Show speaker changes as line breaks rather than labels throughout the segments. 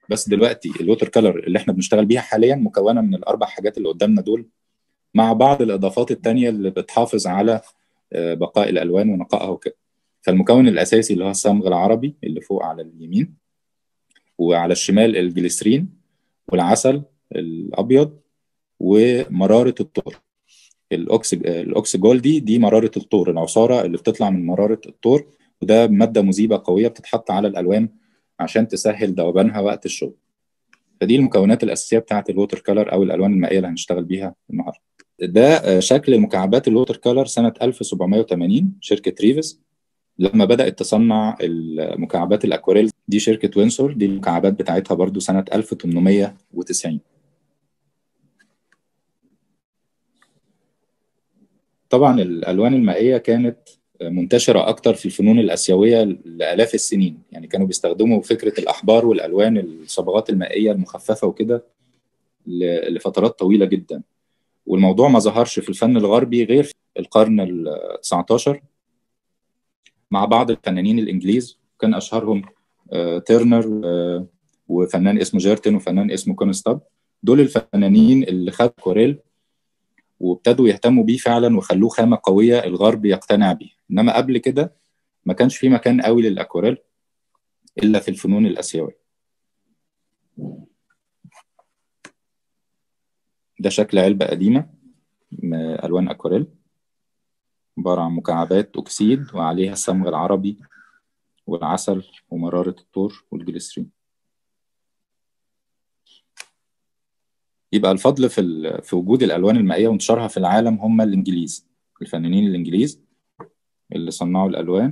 بس دلوقتي الووتر كلر اللي احنا بنشتغل بيها حاليا مكونه من الاربع حاجات اللي قدامنا دول، مع بعض الاضافات التانية اللي بتحافظ على بقاء الالوان ونقائها وكده. فالمكون الاساسي اللي هو الصمغ العربي اللي فوق على اليمين، وعلى الشمال الجليسرين والعسل الابيض ومراره الطور. الاوكسجول دي مراره الطور، العصاره اللي بتطلع من مراره الطور، وده ماده مذيبه قويه بتتحط على الالوان عشان تسهل ذوبانها وقت الشغل. فدي المكونات الاساسيه بتاعه الووتر كلر او الالوان المائيه اللي هنشتغل بيها النهارده. ده شكل المكعبات الووتر كلر سنه 1780، شركه ريفز لما بدات تصنع المكعبات الاكواريل. دي شركه وينسور، دي المكعبات بتاعتها برضو سنه 1890. طبعا الالوان المائيه كانت منتشره اكتر في الفنون الاسيويه لالاف السنين، يعني كانوا بيستخدموا فكره الاحبار والالوان الصبغات المائيه المخففه وكده لفترات طويله جدا. والموضوع ما ظهرش في الفن الغربي غير في القرن ال 19 مع بعض الفنانين الانجليز، كان اشهرهم تيرنر وفنان اسمه جيرتن وفنان اسمه كونستاب. دول الفنانين اللي خدوا اكواريل وابتدوا يهتموا بيه فعلا وخلوه خامة قوية الغرب يقتنع بيه. انما قبل كده ما كانش في مكان قوي للاكواريل الا في الفنون الاسيوية. ده شكل علبة قديمة الوان اكواريل، عبارة عن مكعبات اكسيد وعليها الصمغ العربي والعسل ومرارة الطور والجليسرين. يبقى الفضل في وجود الالوان المائية وانتشارها في العالم هم الانجليز، الفنانين الانجليز اللي صنعوا الالوان.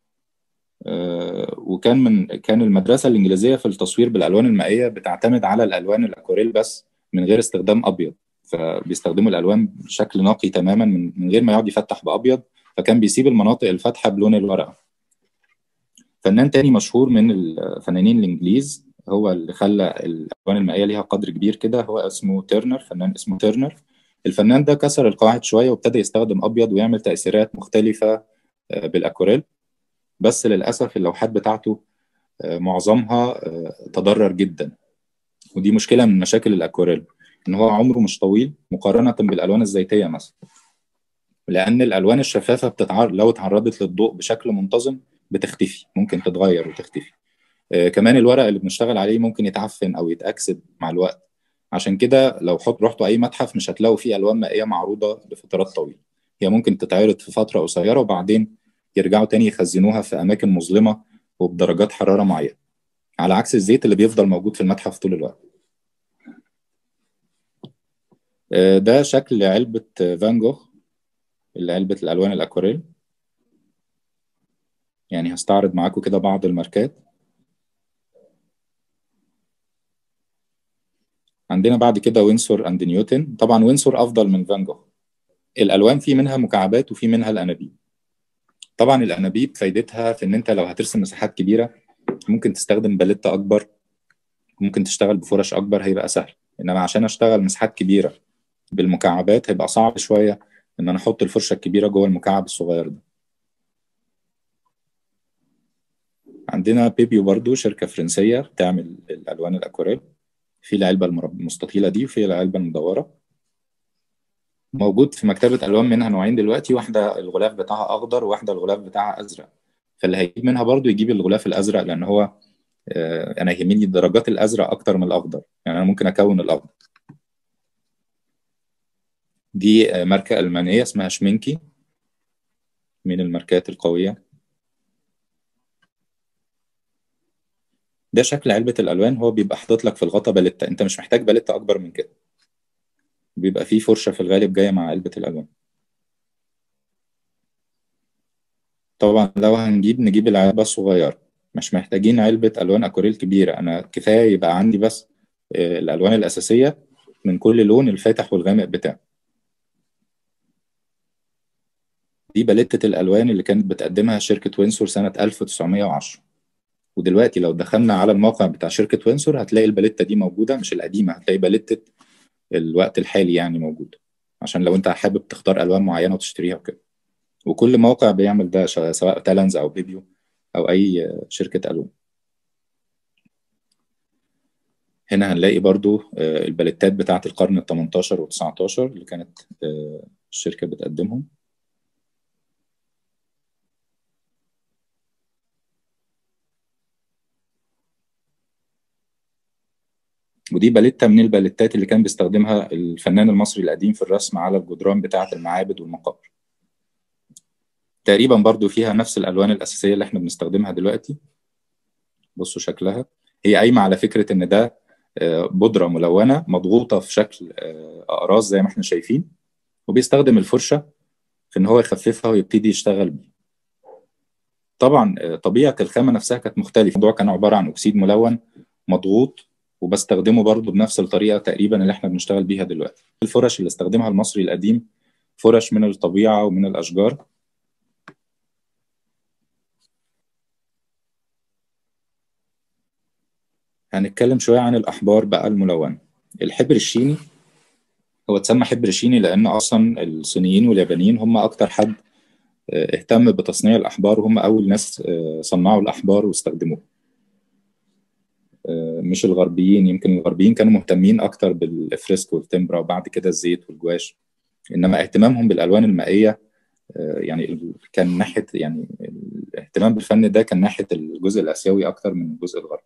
كان المدرسة الإنجليزية في التصوير بالألوان المائية بتعتمد على الألوان الأكواريل بس من غير استخدام أبيض، فبيستخدموا الألوان بشكل نقي تماما من غير ما يقعد يفتح بأبيض، فكان بيسيب المناطق الفاتحة بلون الورقة. فنان تاني مشهور من الفنانين الإنجليز هو اللي خلى الألوان المائية ليها قدر كبير كده، هو اسمه تيرنر، فنان اسمه تيرنر. الفنان ده كسر القواعد شوية وابتدى يستخدم أبيض ويعمل تأثيرات مختلفة بالأكواريل. بس للأسف اللوحات بتاعته معظمها تضرر جدا، ودي مشكلة من مشاكل الأكواريل، إن هو عمره مش طويل مقارنة بالألوان الزيتية مثلا، لأن الألوان الشفافة لو اتعرضت للضوء بشكل منتظم بتختفي، ممكن تتغير وتختفي. كمان الورق اللي بنشتغل عليه ممكن يتعفن أو يتأكسد مع الوقت. عشان كده لو رحتوا أي متحف مش هتلاقوا فيه ألوان مائية معروضة لفترات طويلة، هي ممكن تتعرض في فترة قصيرة وبعدين يرجعوا تاني يخزنوها في أماكن مظلمة وبدرجات حرارة معينة، على عكس الزيت اللي بيفضل موجود في المتحف طول الوقت. ده شكل علبة فان جوخ، علبة الألوان الأكواريل. يعني هستعرض معاكم كده بعض الماركات. عندنا بعد كده وينسور أند نيوتن. طبعا وينسور أفضل من فان جوخ. الألوان في منها مكعبات وفي منها الأنابيب. طبعا الأنابيب فايدتها في إن أنت لو هترسم مساحات كبيرة ممكن تستخدم باليتة أكبر، ممكن تشتغل بفرش أكبر، هيبقى سهل. إنما عشان أشتغل مساحات كبيرة بالمكعبات هيبقى صعب شوية إن أنا أحط الفرشة الكبيرة جوه المكعب الصغير ده. عندنا بيبيو برضو، شركة فرنسية بتعمل الألوان الأكواريل، في العلبة المستطيلة دي وفي العلبة المدورة. موجود في مكتبة ألوان منها نوعين دلوقتي، واحدة الغلاف بتاعها أخضر وواحدة الغلاف بتاعها أزرق. فاللي هيجيب منها برضو يجيب الغلاف الأزرق، لأن هو أنا يهمني درجات الأزرق أكتر من الأخضر، يعني أنا ممكن أكون الأخضر. دي ماركة ألمانية اسمها شمينكي، من الماركات القوية. ده شكل علبة الألوان، هو بيبقى حاطط لك في الغطا باليتة، أنت مش محتاج باليتة أكبر من كده، بيبقى فيه فرشة في الغالب جاية مع علبة الألوان. طبعا لو نجيب العلبة الصغيرة، مش محتاجين علبة ألوان أكوريل كبيرة، أنا كفاية يبقى عندي بس الألوان الأساسية من كل لون، الفاتح والغامق بتاعه. دي باليتة الألوان اللي كانت بتقدمها شركة وينسور سنة 1910. ودلوقتي لو دخلنا على الموقع بتاع شركة وينسور هتلاقي الباليتة دي موجودة، مش القديمة، هتلاقي باليتة الوقت الحالي يعني موجودة، عشان لو أنت حابب تختار ألوان معينة وتشتريها وكده. وكل موقع بيعمل ده، سواء تالنز أو بيبيو أو أي شركة ألوان. هنا هنلاقي برضو الباليتات بتاعة القرن ال 18 و 19 اللي كانت الشركة بتقدمهم. ودي باليتة من الباليتات اللي كان بيستخدمها الفنان المصري القديم في الرسم على الجدران بتاعة المعابد والمقابر. تقريبا برضو فيها نفس الألوان الأساسية اللي احنا بنستخدمها دلوقتي. بصوا شكلها، هي قايمة على فكرة إن ده بودرة ملونة مضغوطة في شكل أقراص زي ما احنا شايفين، وبيستخدم الفرشة في إن هو يخففها ويبتدي يشتغل بيه. طبعا طبيعة الخامة نفسها كانت مختلفة. الموضوع كان عبارة عن أكسيد ملون مضغوط، وبستخدمه برضه بنفس الطريقة تقريبا اللي احنا بنشتغل بيها دلوقتي. الفرش اللي استخدمها المصري القديم فرش من الطبيعة ومن الأشجار. هنتكلم شوية عن الأحبار بقى الملونة. الحبر الشيني هو اتسمى حبر شيني لأن أصلا الصينيين واليابانيين هم أكتر حد اهتم بتصنيع الأحبار، وهم أول ناس صنعوا الأحبار واستخدموها، مش الغربيين. يمكن الغربيين كانوا مهتمين أكتر بالفريسك والتمبرا وبعد كده الزيت والجواش، إنما اهتمامهم بالألوان المائية يعني كان ناحية، يعني الاهتمام بالفن ده كان ناحية الجزء الآسيوي أكتر من الجزء الغربي.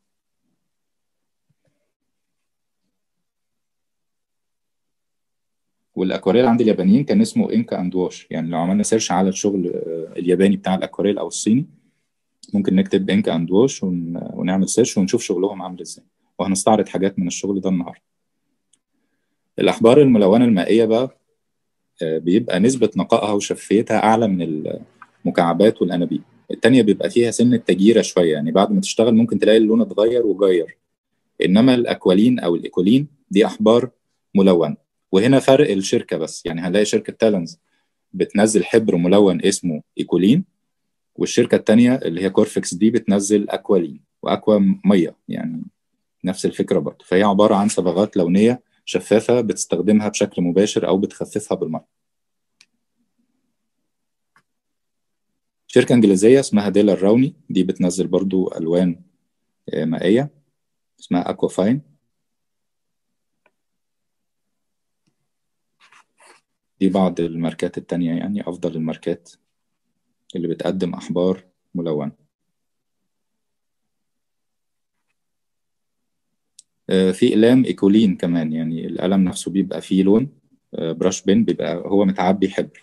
والاكواريل عند اليابانيين كان اسمه انكا اند واش. يعني لو عملنا سيرش على الشغل الياباني بتاع الاكواريل او الصيني، ممكن نكتب انكا اند واش ونعمل سيرش ونشوف شغلهم عامل ازاي، وهنستعرض حاجات من الشغل ده النهارده. الاحبار الملونه المائيه بقى بيبقى نسبه نقائها وشفيتها اعلى من المكعبات والانابيب. التانية بيبقى فيها سنة تجيرة شوية، يعني بعد ما تشتغل ممكن تلاقي اللون اتغير وجير. انما الاكوالين او الايكولين دي احبار ملونه. وهنا فرق الشركه بس، يعني هنلاقي شركه تالنز بتنزل حبر ملون اسمه ايكولين، والشركه الثانيه اللي هي كورفكس دي بتنزل اكوالين، واكوا ميه، يعني نفس الفكره برضه. فهي عباره عن صبغات لونيه شفافه بتستخدمها بشكل مباشر او بتخففها بالميه. شركه انجليزيه اسمها ديلر راوني، دي بتنزل برضه الوان مائيه اسمها اكوا فاين. دي بعض الماركات التانية، يعني أفضل الماركات اللي بتقدم أحبار ملونة. في أقلام إيكولين كمان، يعني القلم نفسه بيبقى فيه لون. براش بين بيبقى هو متعبي حبر،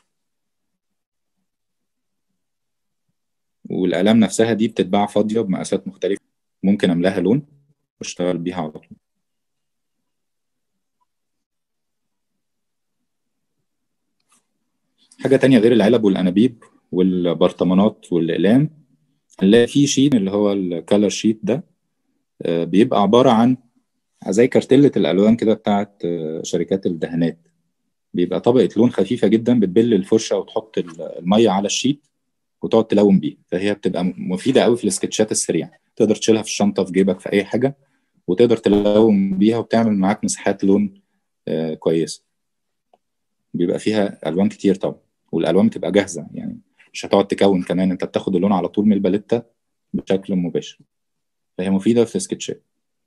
والأقلام نفسها دي بتتباع فاضية بمقاسات مختلفة، ممكن أملاها لون واشتغل بيها على طول. حاجة تانية غير العلب والأنابيب والبرطمانات والأقلام، هنلاقي فيه شيت اللي هو الكالر شيت ده. بيبقى عبارة عن زي كارتلة الألوان كده بتاعت شركات الدهانات. بيبقى طبقة لون خفيفة جدا، بتبل الفرشة وتحط المية على الشيت وتقعد تلون بيه. فهي بتبقى مفيدة قوي في السكتشات السريعة، تقدر تشيلها في الشنطة في جيبك في أي حاجة، وتقدر تلون بيها وبتعمل معاك مساحات لون كويسة. بيبقى فيها ألوان كتير طبعا، والألوان بتبقى جاهزة، يعني مش هتقعد تكون كمان، انت بتاخد اللون على طول من الباليتة بشكل مباشر. فهي مفيدة في السكتشات.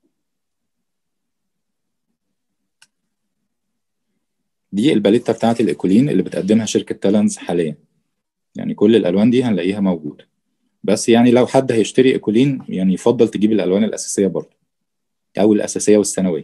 دي الباليتة بتاعت الإيكولين اللي بتقدمها شركة تالنز حاليا. يعني كل الألوان دي هنلاقيها موجودة، بس يعني لو حد هيشتري إيكولين يعني يفضل تجيب الألوان الأساسية برضه، أو الأساسية والثانوية.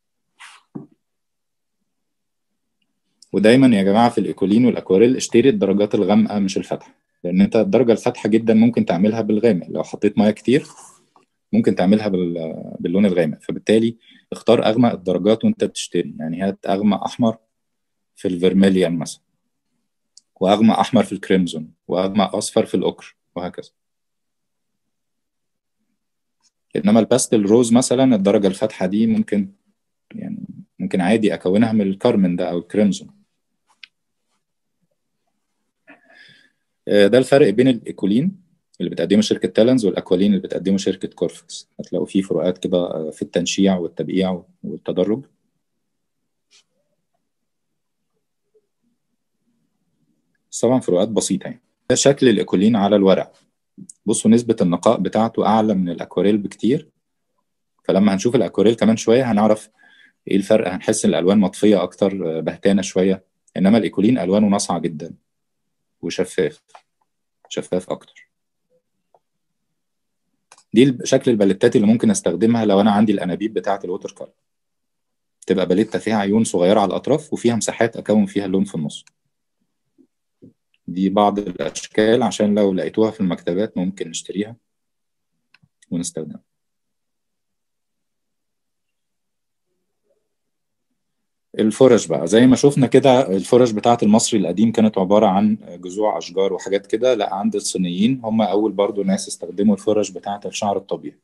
ودايما يا جماعة في الإيكولين والأكواريل اشتري الدرجات الغامقة مش الفاتحة، لأن أنت الدرجة الفاتحة جدا ممكن تعملها بالغامق. لو حطيت مياه كتير ممكن تعملها باللون الغامق، فبالتالي اختار أغمق الدرجات وأنت بتشتري. يعني هات أغمق أحمر في الفيرميليان مثلا، وأغمق أحمر في الكريمزون، وأغمق أصفر في الأوكر، وهكذا. إنما الباستل روز مثلا الدرجة الفاتحة دي ممكن، يعني ممكن عادي أكونها من الكارمن ده أو الكريمزون. ده الفرق بين الإيكولين اللي بتقدمه شركة تالنز والأكوالين اللي بتقدمه شركة كورفكس. هتلاقوا فيه فروقات كده في التنشيع والتبقيع والتدرج. بس طبعا فروقات بسيطة يعني. ده شكل الإيكولين على الورق. بصوا نسبة النقاء بتاعته أعلى من الأكواريل بكتير، فلما هنشوف الاكواريل كمان شويه هنعرف ايه الفرق. هنحس ان الالوان مطفيه اكتر، بهتانه شويه، انما الايكولين الوانه ناصعه جدا وشفاف، شفاف اكتر. دي شكل الباليتات اللي ممكن استخدمها لو انا عندي الانابيب بتاعه الووتر كولر. تبقى باليته فيها عيون صغيره على الاطراف وفيها مساحات اكون فيها اللون في النص. دي بعض الاشكال عشان لو لقيتوها في المكتبات ممكن نشتريها ونستخدمها. الفرش بقى زي ما شفنا كده، الفرش بتاعة المصري القديم كانت عبارة عن جذوع أشجار وحاجات كده. لا، عند الصينيين هم أول برضو ناس استخدموا الفرش بتاعة الشعر الطبيعي.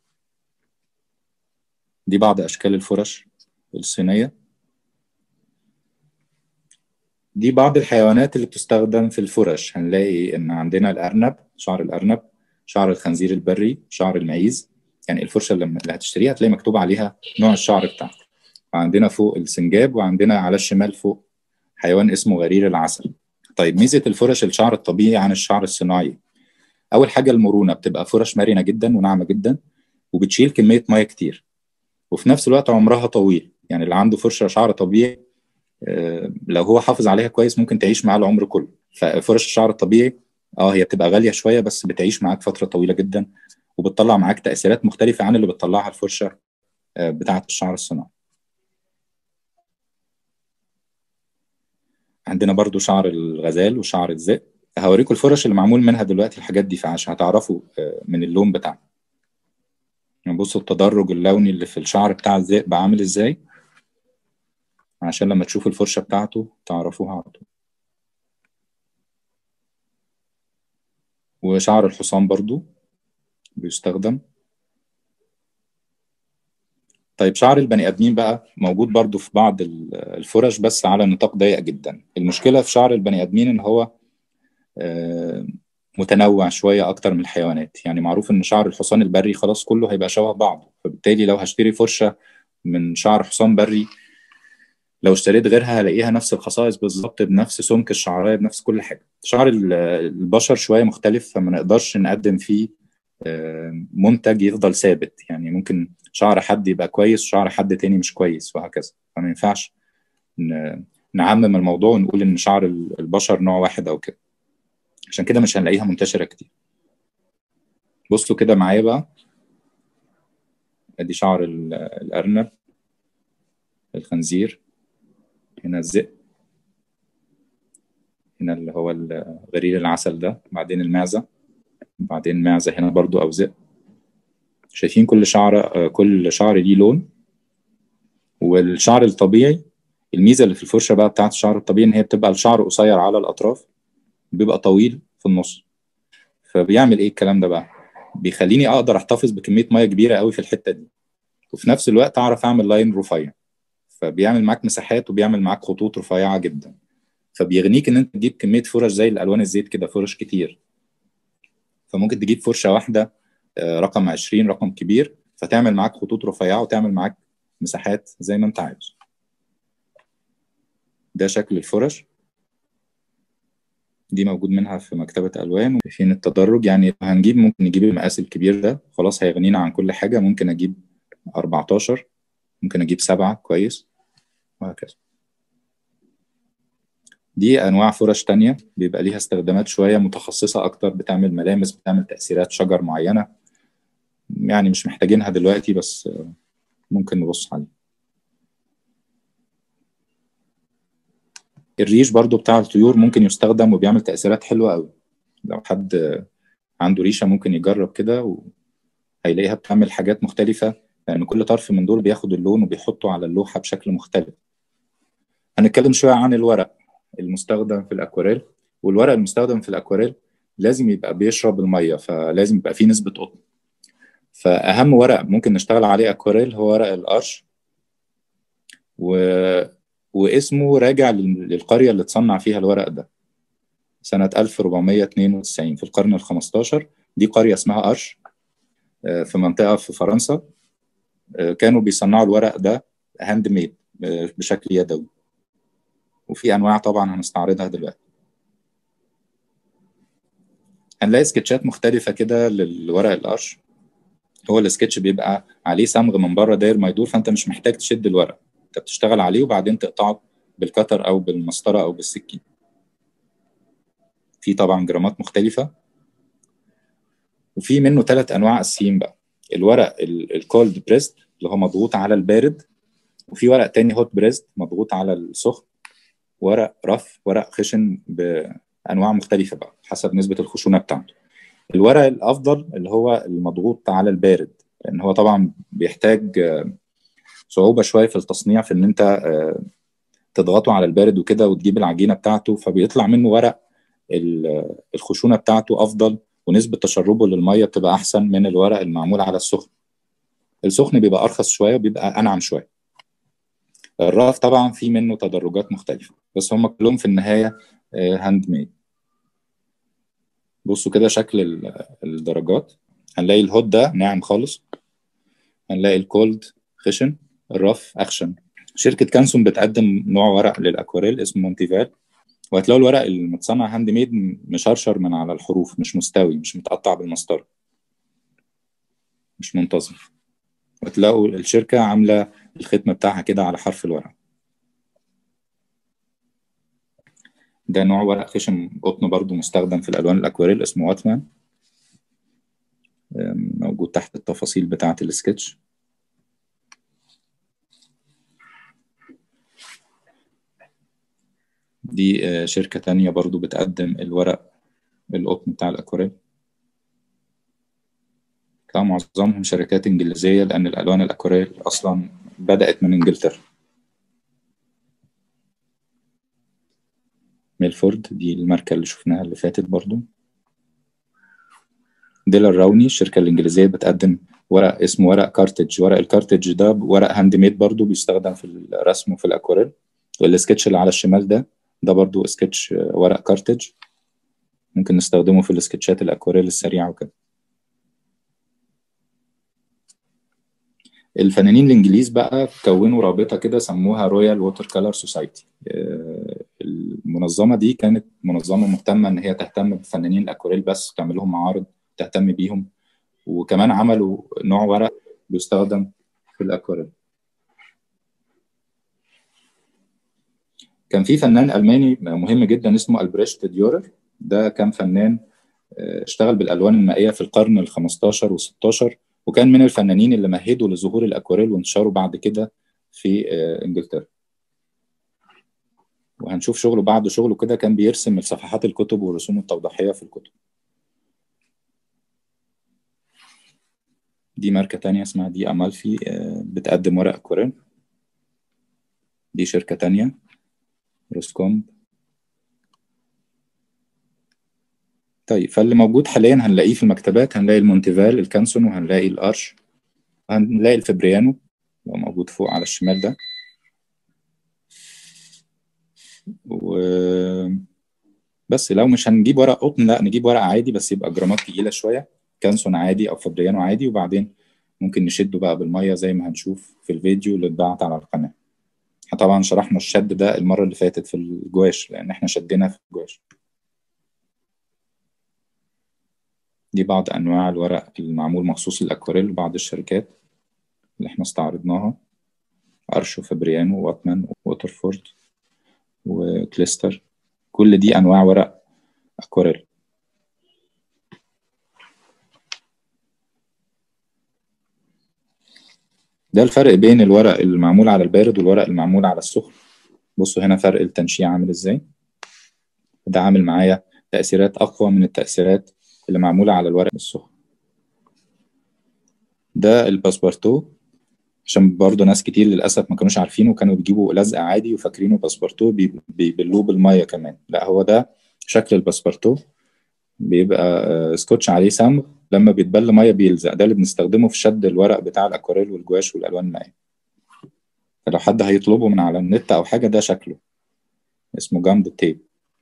دي بعض أشكال الفرش الصينية. دي بعض الحيوانات اللي بتستخدم في الفرش. هنلاقي إن عندنا الأرنب، شعر الأرنب، شعر الخنزير البري، شعر المعيز. يعني الفرشة اللي هتشتريها هتلاقي مكتوب عليها نوع الشعر بتاعها. وعندنا فوق السنجاب، وعندنا على الشمال فوق حيوان اسمه غرير العسل. طيب، ميزة الفرش الشعر الطبيعي عن الشعر الصناعي، أول حاجة المرونة. بتبقى فرش مرنة جدا وناعمة جدا، وبتشيل كمية مية كتير، وفي نفس الوقت عمرها طويل. يعني اللي عنده فرشة شعر طبيعي لو هو حافظ عليها كويس ممكن تعيش معاه العمر كله. ففرش الشعر الطبيعي هي بتبقى غالية شوية، بس بتعيش معاك فترة طويلة جدا، وبتطلع معاك تأثيرات مختلفة عن اللي بتطلعها الفرشة بتاعة الشعر الصناعي. عندنا برضو شعر الغزال وشعر الذئب. هوريكم الفرش اللي معمول منها دلوقتي الحاجات دي، فعشان هتعرفوا من اللون بتاعها. يعني بصوا التدرج اللوني اللي في الشعر بتاع الذئب عامل ازاي، عشان لما تشوفوا الفرشة بتاعته تعرفوها على طول. وشعر الحصان برضو بيستخدم. طيب، شعر البني ادمين بقى موجود برضو في بعض الفرش، بس على نطاق ضيق جدا. المشكلة في شعر البني ادمين ان هو آه، متنوع شوية اكتر من الحيوانات. يعني معروف ان شعر الحصان البري خلاص كله هيبقى شبه بعضه، فبالتالي لو هشتري فرشة من شعر حصان بري، لو اشتريت غيرها هلاقيها نفس الخصائص بالظبط، بنفس سمك الشعرية، بنفس كل حاجة. شعر البشر شوية مختلف، فما نقدرش نقدم فيه منتج يفضل ثابت. يعني ممكن شعر حد يبقى كويس وشعر حد تاني مش كويس، وهكذا. فما ينفعش نعمم الموضوع ونقول ان شعر البشر نوع واحد او كده. عشان كده مش هنلاقيها منتشرة كتير. بصوا كده معايا بقى، ادي شعر الارنب، الخنزير، هنا الذئب، هنا اللي هو غرير العسل ده، بعدين المعزة، بعدين معزة هنا برضو أو ذئب. شايفين كل شعر ليه لون. والشعر الطبيعي، الميزة اللي في الفرشة بقى بتاعت الشعر الطبيعي إن هي بتبقى الشعر قصير على الأطراف، بيبقى طويل في النص. فبيعمل إيه الكلام ده بقى؟ بيخليني أقدر أحتفظ بكمية مية كبيرة قوي في الحتة دي، وفي نفس الوقت أعرف أعمل لاين رفيع. فبيعمل معاك مساحات وبيعمل معاك خطوط رفيعة جدا. فبيغنيك إن أنت تجيب كمية فرش زي الألوان الزيت كده، فرش كتير. فممكن تجيب فرشة واحدة رقم 20، رقم كبير، فتعمل معاك خطوط رفيعة وتعمل معاك مساحات زي ما انت عايز. ده شكل الفرش. دي موجود منها في مكتبة ألوان. وفين التدرج، يعني هنجيب ممكن نجيب المقاس الكبير ده خلاص هيغنينا عن كل حاجة. ممكن أجيب 14، ممكن أجيب 7 كويس، وهكذا. دي أنواع فرش تانية بيبقى ليها استخدامات شوية متخصصة أكتر، بتعمل ملامس، بتعمل تأثيرات شجر معينة. يعني مش محتاجينها دلوقتي، بس ممكن نبص عليها. الريش برضو بتاع الطيور ممكن يستخدم وبيعمل تأثيرات حلوة قوي. لو حد عنده ريشة ممكن يجرب كده، وهيلاقيها بتعمل حاجات مختلفة، لأن يعني كل طرف من دول بياخد اللون وبيحطه على اللوحة بشكل مختلف. هنتكلم شوية عن الورق المستخدم في الأكواريل. والورق المستخدم في الأكواريل لازم يبقى بيشرب المية، فلازم يبقى فيه نسبة قطن. فأهم ورق ممكن نشتغل عليه أكواريل هو ورق القرش. و... واسمه راجع للقرية اللي اتصنع فيها الورق ده سنة 1492 في القرن ال 15. دي قرية اسمها أرش في منطقة في فرنسا. كانوا بيصنعوا الورق ده هاند ميد بشكل يدوي. وفي أنواع طبعا هنستعرضها دلوقتي. هنلاقي سكتشات مختلفة كده للورق القرش. هو السكتش بيبقى عليه صمغ من بره داير ما يدور، فانت مش محتاج تشد الورق، انت بتشتغل عليه وبعدين تقطعه بالكتر او بالمسطره او بالسكين. في طبعا جرامات مختلفه، وفي منه 3 انواع اساسيين بقى. الورق الكولد بريست اللي هو مضغوط على البارد، وفي ورق تاني هوت بريست مضغوط على السخن، ورق رف، ورق خشن بانواع مختلفه بقى حسب نسبه الخشونه بتاعته. الورق الافضل اللي هو المضغوط على البارد، لان هو طبعا بيحتاج صعوبه شويه في التصنيع، في ان انت تضغطه على البارد وكده وتجيب العجينه بتاعته، فبيطلع منه ورق الخشونه بتاعته افضل، ونسبه تشربه للميه بتبقى احسن من الورق المعمول على السخن. السخن بيبقى ارخص شويه وبيبقى انعم شويه. الرف طبعا في منه تدرجات مختلفه، بس هم كلهم في النهايه هاند ميد. بصوا كده شكل الدرجات. هنلاقي الهوت ده ناعم خالص، هنلاقي الكولد خشن، الرف اخشن. شركه كانسون بتقدم نوع ورق للاكواريل اسمه مونتيفال، وهتلاقوا الورق المتصنع هاند ميد مشرشر من على الحروف، مش مستوي، مش متقطع بالمسطره، مش منتظم. وتلاقوا الشركه عامله الختم بتاعها كده على حرف الورق. ده نوع ورق خشن قطن برضو مستخدم في الالوان الاكواريل اسمه واتمان، موجود تحت التفاصيل بتاعه السكتش. دي شركة تانية برضو بتقدم الورق القطن بتاع الأكواريل. كان معظمهم شركات إنجليزية، لأن الألوان الأكواريل أصلا بدأت من إنجلترا. ميلفورد دي الماركة اللي شفناها اللي فاتت برضو. ديلر راوني الشركة الإنجليزية بتقدم ورق اسمه ورق كارتج. ورق الكارتج ده ورق هاند ميد برضو، بيستخدم في الرسم وفي الأكواريل. والسكتش اللي على الشمال ده برضو سكتش ورق كارتج، ممكن نستخدمه في السكتشات الأكواريل السريعة وكده. الفنانين الانجليز بقى كونوا رابطه كده سموها رويال ووتر كولر سوسايتي. المنظمه دي كانت منظمه مهتمه ان هي تهتم بفنانين الاكوريل بس، وتعمل لهم معارض تهتم بيهم، وكمان عملوا نوع ورق بيستخدم في الاكوريل. كان في فنان الماني مهم جدا اسمه البريشت ديورر. ده كان فنان اشتغل بالالوان المائيه في القرن ال 15 و 16، وكان من الفنانين اللي مهدوا لظهور الاكواريل وانتشاره بعد كده في انجلترا. وهنشوف شغله بعد شغله كده، كان بيرسم صفحات الكتب والرسوم التوضيحيه في الكتب. دي ماركه تانية اسمها دي امالفي، بتقدم ورق اكواريل. دي شركه تانية روسكوم. طيب، فاللي موجود حاليا هنلاقيه في المكتبات، هنلاقي المونتيفال الكانسون، وهنلاقي الارش، هنلاقي الفبريانو لو موجود فوق على الشمال ده. بس لو مش هنجيب ورق قطن، لا نجيب ورق عادي بس يبقى جرامات تقيلة شوية، كانسون عادي أو فبريانو عادي، وبعدين ممكن نشده بقى بالمية زي ما هنشوف في الفيديو اللي اتبعت على القناة. احنا طبعا شرحنا الشد ده المرة اللي فاتت في الجواش، لأن احنا شدنا في الجواش. دي بعض أنواع الورق المعمول مخصوص للأكواريل وبعض الشركات اللي احنا استعرضناها: أرشو، فبريانو، واتمان، ووترفورد، وكليستر. كل دي أنواع ورق أكواريل. ده الفرق بين الورق المعمول على البارد والورق المعمول على السخن. بصوا هنا فرق التنشيع عامل ازاي. ده عامل معايا تأثيرات أقوى من التأثيرات اللي معمولة على الورق السخن. ده الباسبورتو، عشان برضه ناس كتير للأسف ما كانوش عارفينه، وكانوا بيجيبوا لزق عادي وفاكرينه باسبورتو بيبلوه بالمية كمان. لا، هو ده شكل الباسبورتو، بيبقى سكوتش عليه صمغ، لما بيتبل مية بيلزق. ده اللي بنستخدمه في شد الورق بتاع الأكواريل والجواش والألوان المائية. فلو حد هيطلبه من على النت أو حاجة، ده شكله اسمه جامد تيب.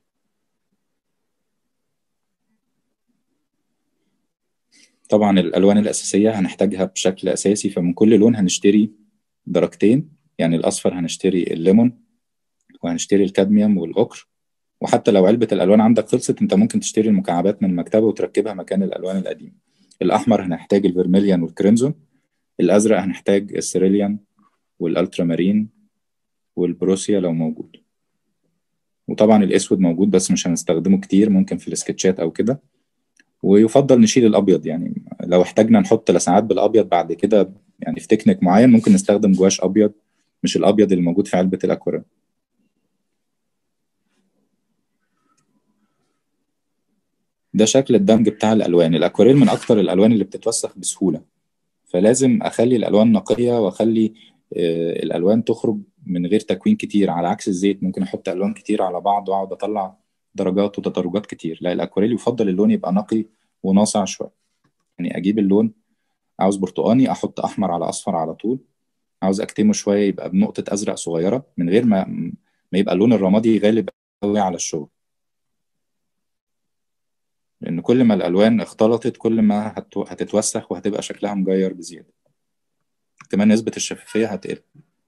طبعا الألوان الأساسية هنحتاجها بشكل أساسي، فمن كل لون هنشتري درجتين. يعني الأصفر هنشتري الليمون، وهنشتري الكادميوم والأكر. وحتى لو علبة الألوان عندك خلصت، أنت ممكن تشتري المكعبات من المكتبة وتركبها مكان الألوان القديمة. الاحمر هنحتاج الفيرميليان والكريمزون. الازرق هنحتاج السيريليان والالترامارين والبروسيا لو موجود. وطبعا الاسود موجود بس مش هنستخدمه كتير، ممكن في السكتشات او كده. ويفضل نشيل الابيض، يعني لو احتاجنا نحط لسعات بالابيض بعد كده، يعني في تكنيك معين ممكن نستخدم جواش ابيض مش الابيض اللي موجود في علبة الاكواريل. ده شكل الدمج بتاع الالوان. الاكواريل من اكتر الالوان اللي بتتوسخ بسهولة، فلازم اخلي الالوان نقية واخلي الالوان تخرج من غير تكوين كتير، على عكس الزيت ممكن احط الوان كتير على بعض واقعد اطلع درجات وتدرجات كتير. لا، الاكواريل يفضل اللون يبقى نقي وناصع شوية. يعني اجيب اللون، عاوز برتقاني احط احمر على اصفر على طول، عاوز اكتمه شويه يبقى بنقطه ازرق صغيره، من غير ما يبقى اللون الرمادي غالب قوي على الشغل. لان كل ما الالوان اختلطت كل ما هتتوسخ وهتبقى شكلها مجير بزياده، كمان نسبه الشفافيه هتقل.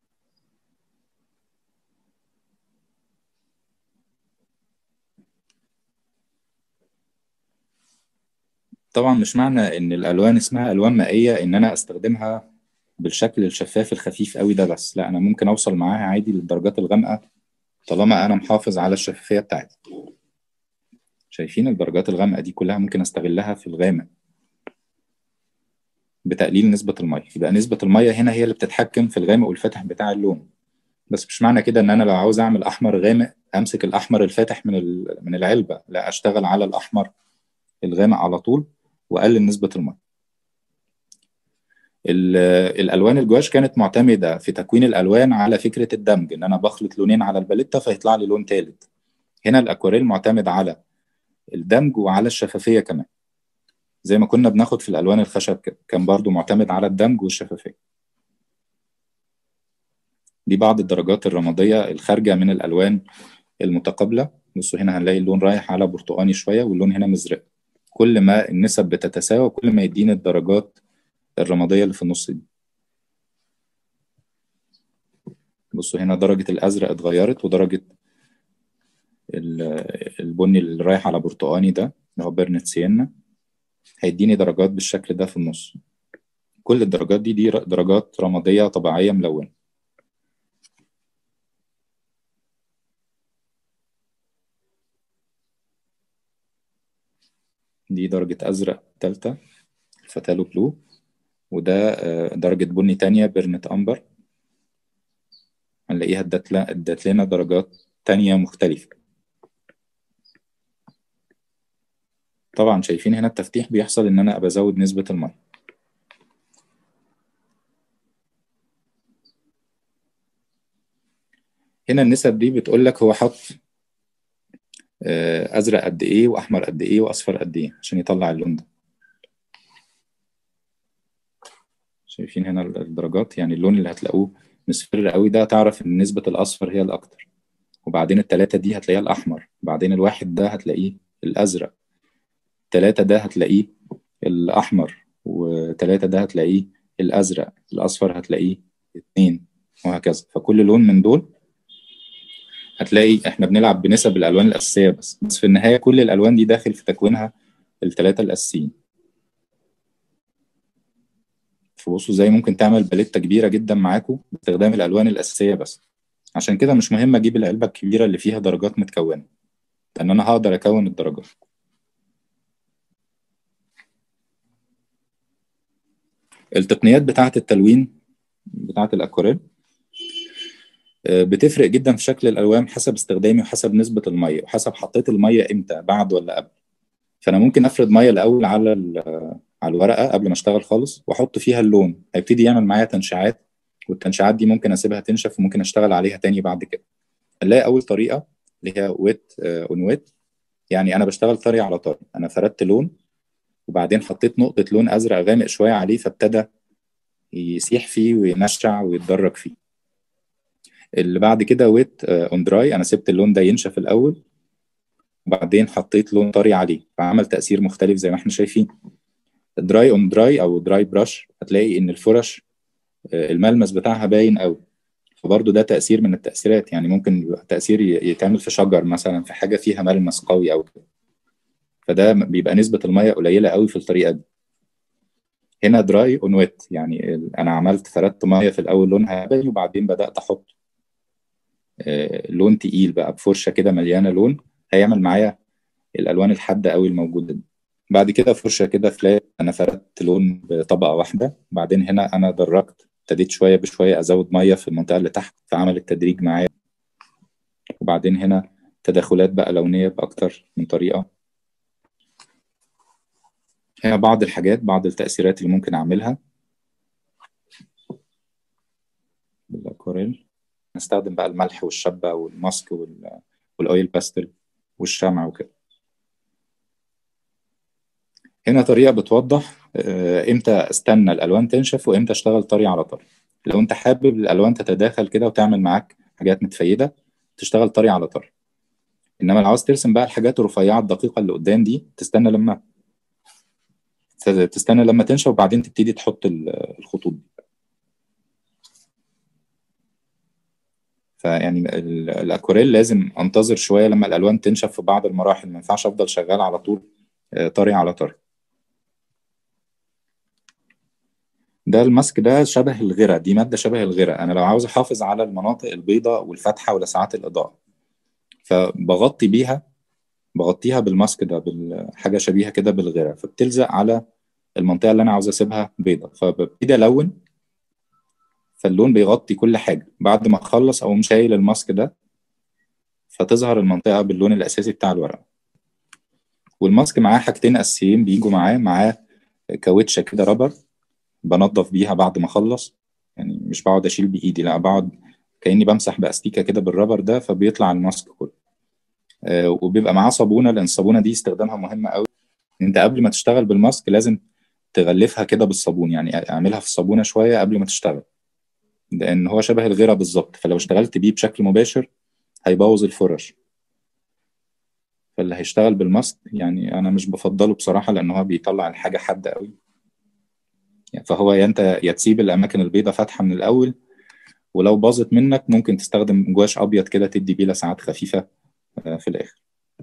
طبعا مش معنى ان الالوان اسمها الوان مائيه ان انا استخدمها بالشكل الشفاف الخفيف قوي ده بس، لا، انا ممكن اوصل معاها عادي للدرجات الغامقه طالما انا محافظ على الشفافيه بتاعتي. شايفين الدرجات الغامقه دي كلها ممكن استغلها في الغامق بتقليل نسبة المية. يبقى نسبة المية هنا هي اللي بتتحكم في الغامق والفاتح بتاع اللون. بس مش معنى كده ان انا لو عاوز اعمل احمر غامق امسك الاحمر الفاتح من العلبة، لا، اشتغل على الاحمر الغامق على طول واقلل نسبة المية. الالوان الجواش كانت معتمدة في تكوين الالوان على فكرة الدمج، ان انا بخلط لونين على الباليتة فيطلع لي لون ثالث. هنا الاكواريل معتمد على الدمج وعلى الشفافية كمان، زي ما كنا بناخد في الالوان الخشب كده، كان برضو معتمد على الدمج والشفافية. دي بعض الدرجات الرمادية الخارجة من الألوان المتقابلة. بصوا هنا هنلاقي اللون رايح على برتقاني شوية واللون هنا مزرق. كل ما النسب بتتساوى كل ما يدينا الدرجات الرمادية اللي في النص دي. بصوا هنا درجة الأزرق اتغيرت، ودرجة البني اللي رايح على برتقاني ده اللي هو بيرنت سينا هيديني درجات بالشكل ده في النص. كل الدرجات دي درجات رمادية طبيعية ملونة. دي درجة أزرق تالتة الفتالو بلو، وده درجة بني تانية بيرنت أمبر. هنلاقيها ادت لنا درجات تانية مختلفة. طبعا شايفين هنا التفتيح بيحصل ان انا بزود نسبة المية. هنا النسب دي بتقول لك هو حط ازرق قد ايه واحمر قد ايه واصفر قد ايه عشان يطلع اللون ده. شايفين هنا الدرجات، يعني اللون اللي هتلاقوه مصفر قوي ده تعرف ان نسبة الاصفر هي الاكتر، وبعدين التلاتة دي هتلاقيها الاحمر، بعدين الواحد ده هتلاقيه الازرق، تلاتة ده هتلاقيه الاحمر، وتلاتة ده هتلاقيه الازرق، الاصفر هتلاقيه اتنين، وهكذا. فكل لون من دول هتلاقي احنا بنلعب بنسب الالوان الاساسيه بس في النهايه كل الالوان دي داخل في تكوينها الثلاثه الاساسيين. فبصوا زي ممكن تعمل باليته كبيره جدا معاكم باستخدام الالوان الاساسيه بس. عشان كده مش مهم اجيب العلبه الكبيره اللي فيها درجات متكونه، لان انا هقدر اكون الدرجات. التقنيات بتاعه التلوين بتاعه الاكواريل بتفرق جدا في شكل الالوان حسب استخدامي وحسب نسبه الميه وحسب حطيت الميه امتى، بعد ولا قبل. فانا ممكن افرد ميه الاول على الورقه قبل ما اشتغل خالص واحط فيها اللون، هيبتدي يعمل معايا تنشيعات، والتنشيعات دي ممكن اسيبها تنشف وممكن اشتغل عليها تاني بعد كده. نلاقي اول طريقه اللي هي ويت اون ويت، يعني انا بشتغل طري على طري، انا فردت لون وبعدين حطيت نقطه لون ازرق غامق شويه عليه فابتدى يسيح فيه وينشع ويتدرج فيه. اللي بعد كده ويت اون دراي، انا سبت اللون ده ينشف الاول وبعدين حطيت لون طري عليه فعمل تأثير مختلف زي ما احنا شايفين. دراي اون دراي او دراي براش هتلاقي ان الفرش الملمس بتاعها باين قوي، فبرضه ده تأثير من التأثيرات. يعني ممكن يبقى تأثير يتعمل في شجر مثلا، في حاجة فيها ملمس قوي أو كده، فده بيبقى نسبة المية قليلة قوي في الطريقة دي. هنا دراي اون ويت، يعني انا عملت فردت ميه في الاول لونها ياباني، وبعدين بدات احط لون تقيل بقى بفرشه كده مليانه لون، هيعمل معايا الالوان الحاده قوي الموجوده دي. بعد كده فرشه كده فلات، انا فردت لون بطبقه واحده، بعدين هنا انا درجت، ابتديت شويه بشويه ازود ميه في المنطقه اللي تحت، فعمل التدريج معايا. وبعدين هنا تداخلات بقى لونيه باكتر من طريقه. هنا بعض الحاجات، بعض التاثيرات اللي ممكن اعملها بالاكواريل. نستخدم بقى الملح والشبه والماسك والاويل باستل والشمع وكده. هنا طريقة بتوضح امتى استنى الالوان تنشف وامتى اشتغل طري على طري. لو انت حابب الالوان تتداخل كده وتعمل معاك حاجات متفيدة، تشتغل طري على طري. انما لو عاوز ترسم بقى الحاجات الرفيعة الدقيقة اللي قدام دي، تستنى لما تنشف وبعدين تبتدي تحط الخطوط دي. فيعني الاكوريل لازم انتظر شوية لما الالوان تنشف في بعض المراحل، ما ينفعش افضل شغال على طول طري على طري. ده الماسك ده شبه الغيرة، دي مادة شبه الغيرة. أنا لو عاوز أحافظ على المناطق البيضاء والفاتحة ولسعات الإضاءة، فبغطي بيها، بغطيها بالماسك ده، بالحاجة شبيهة كده بالغيرة، فبتلزق على المنطقة اللي أنا عاوز أسيبها بيضاء، فببتدي ألون، فاللون بيغطي كل حاجة. بعد ما أخلص أقوم شايل الماسك ده، فتظهر المنطقة باللون الأساسي بتاع الورقة. والماسك معاه حاجتين أساسيين بيجوا معاه كاوتشة كده رابر، بنضف بيها بعد ما اخلص. يعني مش بقعد اشيل بايدي، لا بقعد كاني بمسح باستيكه كده بالرابر ده، فبيطلع الماسك كله. وبيبقى معاه صابونه، لان الصابونه دي استخدامها مهم قوي. انت قبل ما تشتغل بالماسك لازم تغلفها كده بالصابون، يعني اعملها في الصابونه شويه قبل ما تشتغل، لان هو شبه الغيره بالظبط، فلو اشتغلت بيه بشكل مباشر هيبوظ الفرش. فاللي هيشتغل بالماسك يعني انا مش بفضله بصراحه، لان هو بيطلع الحاجه حاده قوي. يعني فهو يا انت يا تسيب الاماكن البيضاء فاتحه من الاول، ولو باظت منك ممكن تستخدم جواش ابيض كده تدي بيه لسعات خفيفه في الاخر.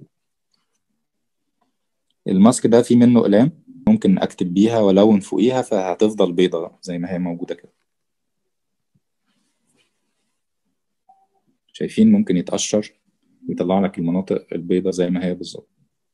الماسك ده فيه منه اقلام، ممكن اكتب بيها والون فوقيها، فهتفضل بيضة زي ما هي موجوده كده. شايفين؟ ممكن يتقشر ويطلع لك المناطق البيضة زي ما هي بالظبط.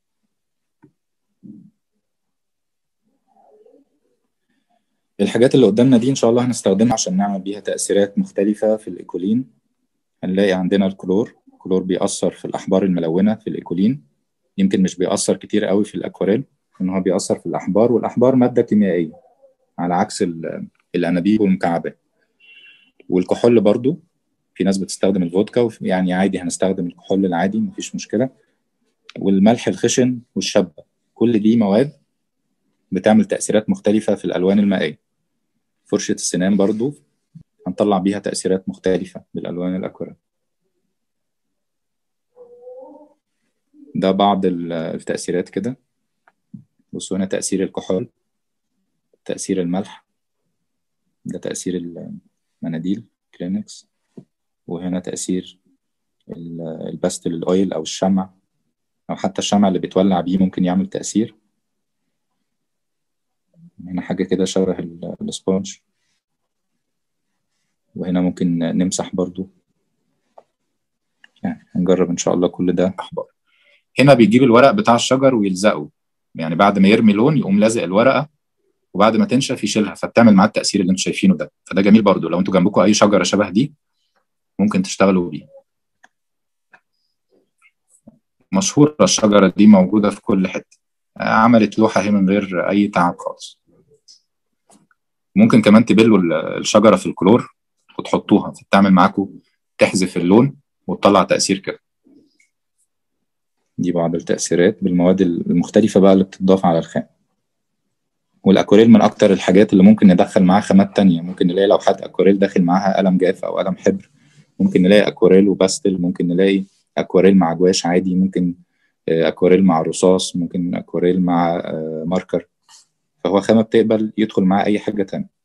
الحاجات اللي قدامنا دي ان شاء الله هنستخدمها عشان نعمل بيها تأثيرات مختلفة في الإيكولين. هنلاقي عندنا الكلور بيأثر في الأحبار الملونة في الإيكولين، يمكن مش بيأثر كتير قوي في الأكواريل، إن هو بيأثر في الأحبار، والأحبار مادة كيميائية على عكس الأنابيب والمكعبات. والكحول برضو، في ناس بتستخدم الفودكا، يعني عادي هنستخدم الكحول العادي مفيش مشكلة. والملح الخشن والشبة، كل دي مواد بتعمل تأثيرات مختلفة في الألوان المائية. فرشة السنان برضو هنطلع بيها تأثيرات مختلفة بالألوان الأكوريل. ده بعض التأثيرات كده. بصوا هنا تأثير الكحول، تأثير الملح، ده تأثير المناديل كلينكس، وهنا تأثير الباستل الأويل أو الشمع، أو حتى الشمع اللي بتولع بيه ممكن يعمل تأثير. هنا حاجة كده شبه السبونج، وهنا ممكن نمسح برضو. يعني هنجرب إن شاء الله كل ده أحبار. هنا بيجيب الورق بتاع الشجر ويلزقه، يعني بعد ما يرمي لون يقوم لازق الورقة، وبعد ما تنشف يشيلها، فبتعمل معاه التأثير اللي انتوا شايفينه ده. فده جميل برضو، لو انتوا جنبكم أي شجرة شبه دي ممكن تشتغلوا بيه. مشهورة الشجرة دي، موجودة في كل حتة. عملت لوحة هي من غير أي تعب خالص. ممكن كمان تبلوا الشجرة في الكلور وتحطوها، فبتعمل معاكم تحذف اللون وتطلع تأثير كده. دي بعض التأثيرات بالمواد المختلفة بقى اللي بتضاف على الخام. والأكوريل من أكتر الحاجات اللي ممكن ندخل معاها خامات تانية. ممكن نلاقي لوحات أكوريل داخل معاها قلم جاف أو قلم حبر، ممكن نلاقي أكوريل وباستل، ممكن نلاقي أكوريل مع جواش عادي، ممكن أكوريل مع رصاص، ممكن أكوريل مع ماركر. فهو خامة بتقبل يدخل معاه أي حاجة تانية.